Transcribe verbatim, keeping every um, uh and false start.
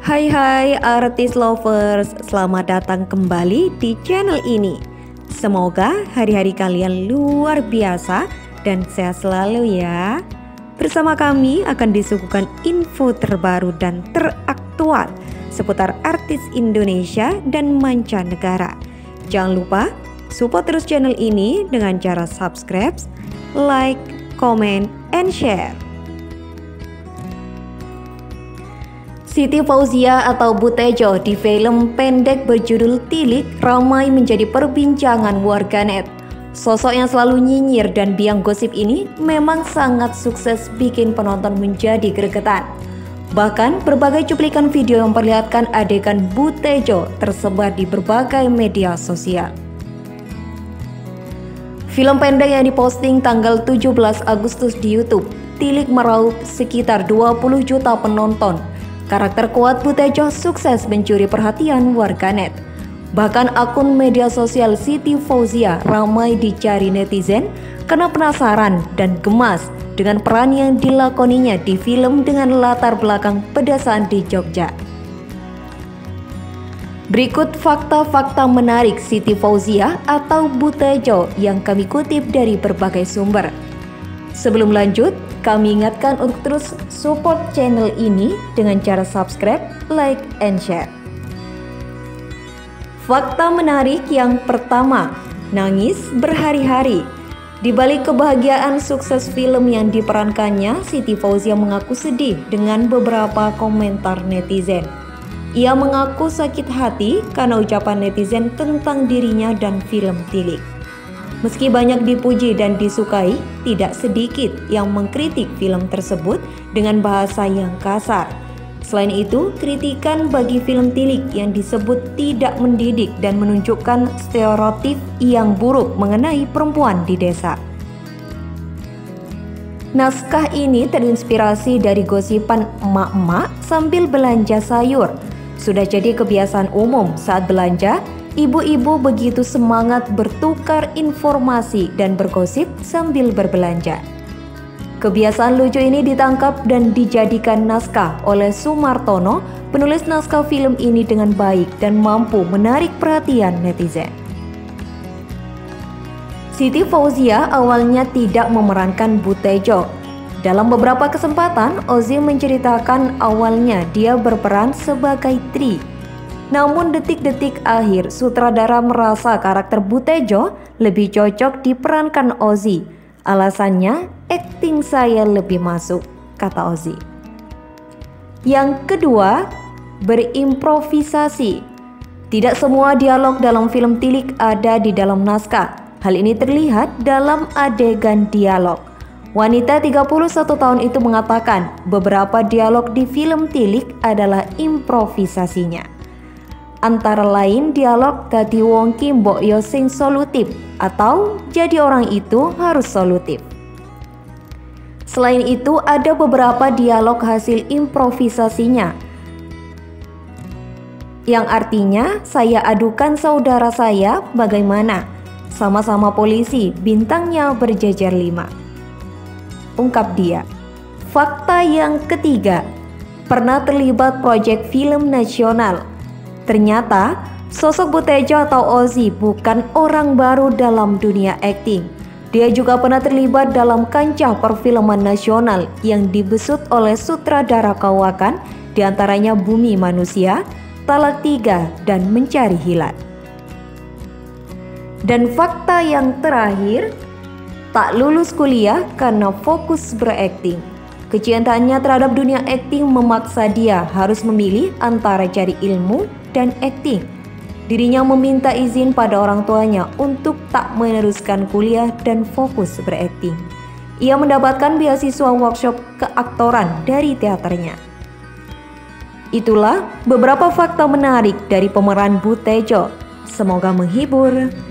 Hai hai artis lovers, selamat datang kembali di channel ini. Semoga hari-hari kalian luar biasa dan sehat selalu ya. Bersama kami akan disuguhkan info terbaru dan teraktual seputar artis Indonesia dan mancanegara. Jangan lupa support terus channel ini dengan cara subscribe, like, comment, and share. Siti Fauzia atau Butejo di film pendek berjudul Tilik ramai menjadi perbincangan warganet. Sosok yang selalu nyinyir dan biang gosip ini memang sangat sukses bikin penonton menjadi gregetan. Bahkan berbagai cuplikan video memperlihatkan adegan Butejo tersebar di berbagai media sosial. Film pendek yang diposting tanggal tujuh belas Agustus di YouTube, Tilik meraup sekitar dua puluh juta penonton. Karakter kuat Butejo sukses mencuri perhatian warganet. Bahkan akun media sosial Siti Fauzia ramai dicari netizen karena penasaran dan gemas dengan peran yang dilakoninya di film dengan latar belakang pedesaan di Jogja. Berikut fakta-fakta menarik Siti Fauzia atau Butejo yang kami kutip dari berbagai sumber. Sebelum lanjut, kami ingatkan untuk terus support channel ini dengan cara subscribe, like, and share. Fakta menarik yang pertama, nangis berhari-hari. Di balik kebahagiaan sukses film yang diperankannya, Siti Fauzia mengaku sedih dengan beberapa komentar netizen. Ia mengaku sakit hati karena ucapan netizen tentang dirinya dan film Tilik. Meski banyak dipuji dan disukai, tidak sedikit yang mengkritik film tersebut dengan bahasa yang kasar. Selain itu, kritikan bagi film Tilik yang disebut tidak mendidik dan menunjukkan stereotip yang buruk mengenai perempuan di desa. Naskah ini terinspirasi dari gosipan emak-emak sambil belanja sayur. Sudah jadi kebiasaan umum saat belanja, ibu-ibu begitu semangat bertukar informasi dan bergosip sambil berbelanja. Kebiasaan lucu ini ditangkap dan dijadikan naskah oleh Sumartono, penulis naskah film ini dengan baik dan mampu menarik perhatian netizen. Siti Fauzia awalnya tidak memerankan Butejo. Dalam beberapa kesempatan, Ozzy menceritakan awalnya dia berperan sebagai Tri. Namun detik-detik akhir, sutradara merasa karakter Butejo lebih cocok diperankan Ozzy. Alasannya, akting saya lebih masuk, kata Ozzy. Yang kedua, berimprovisasi. Tidak semua dialog dalam film Tilik ada di dalam naskah. Hal ini terlihat dalam adegan dialog. Wanita tiga puluh satu tahun itu mengatakan beberapa dialog di film Tilik adalah improvisasinya. Antara lain dialog dadi wong ki mbok yo sing solutif atau jadi orang itu harus solutif. Selain itu ada beberapa dialog hasil improvisasinya yang artinya saya adukan saudara saya bagaimana, sama-sama polisi, bintangnya berjejer lima, ungkap dia. Fakta yang ketiga, pernah terlibat proyek film nasional. Ternyata, sosok Butejo atau Ozzy bukan orang baru dalam dunia akting. Dia juga pernah terlibat dalam kancah perfilman nasional yang dibesut oleh sutradara kawakan, diantaranya Bumi Manusia, Talak Tiga, dan Mencari Hilal. Dan fakta yang terakhir, tak lulus kuliah karena fokus berakting. Kecintaannya terhadap dunia akting memaksa dia harus memilih antara cari ilmu dan akting. Dirinya meminta izin pada orang tuanya untuk tak meneruskan kuliah dan fokus berakting. Ia mendapatkan beasiswa workshop keaktoran dari teaternya. Itulah beberapa fakta menarik dari pemeran Butejo. Semoga menghibur.